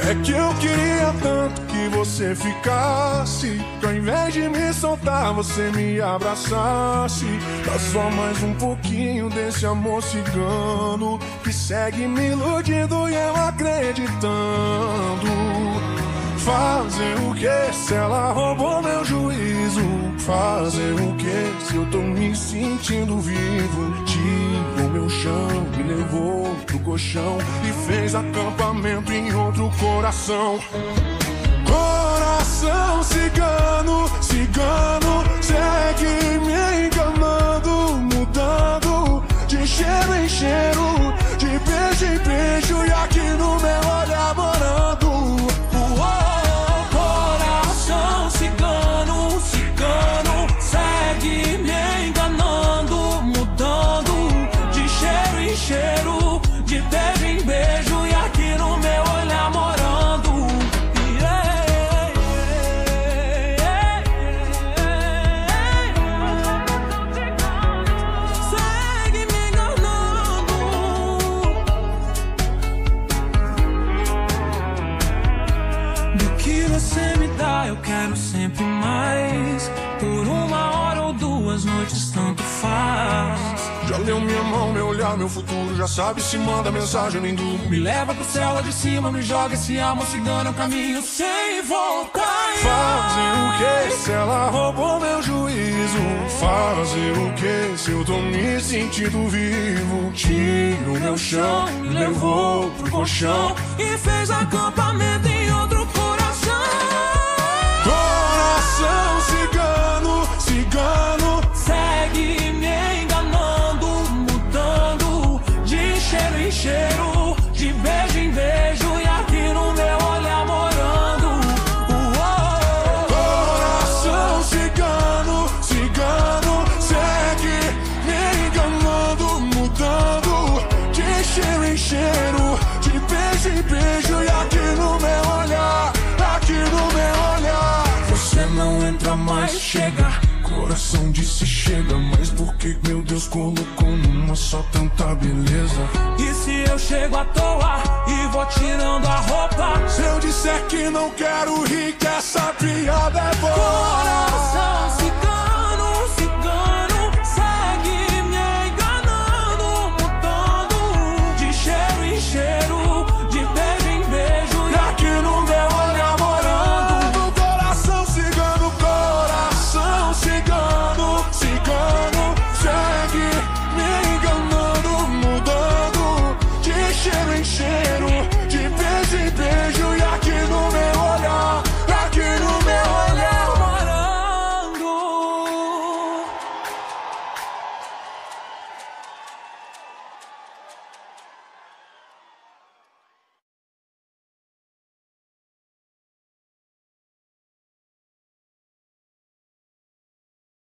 É que eu queria tanto que você ficasse, que ao invés de me soltar você me abraçasse. Dá só mais um pouquinho desse amor cigano que segue me iludindo e eu acreditando. Fazer o que se ela roubou meu juízo? Fazer o que se eu tô me sentindo vivo? Tirou meu chão, me levou pro colchão e fez acampamento em outro coração. Coração cigano, cigano, segue me enganando, mudando de cheiro em cheiro, de beijo em beijo e aqui no meu olhar morando. Coração cigano, cigano, segue me enganando, mudando de cheiro em cheiro, de beijo em beijo e aqui no meu olhar morando. Segue me enganando. Do que você me dá eu quero sempre mais. Por uma hora ou duas noites tanto faz. Já leu minha mão, meu olhar, meu futuro. Já sabe se manda mensagem, nem durmo. Me leva pro céu lá de cima, me joga esse amor cigano, é um caminho sem volta. Fazer o que se ela roubou meu juízo? Fazer o que se eu tô me sentindo vivo? Tirou meu chão, me levou pro colchão E fez acampamento em outro coração. Coração cigano, cigano, Segue me enganando, mudando de cheiro em cheiro, de beijo em beijo e aqui no meu olhar morando. coração cigano, cigano, segue me enganando, mudando de cheiro em cheiro, de beijo em beijo e aqui no meu olhar, aqui no meu olhar. Você não entra mais, chega. Coração disse chega, mas por que meu Deus colocou numa só tanta beleza? E se eu chego à toa e vou tirando a roupa? Se eu disser que não quero rir, que essa piada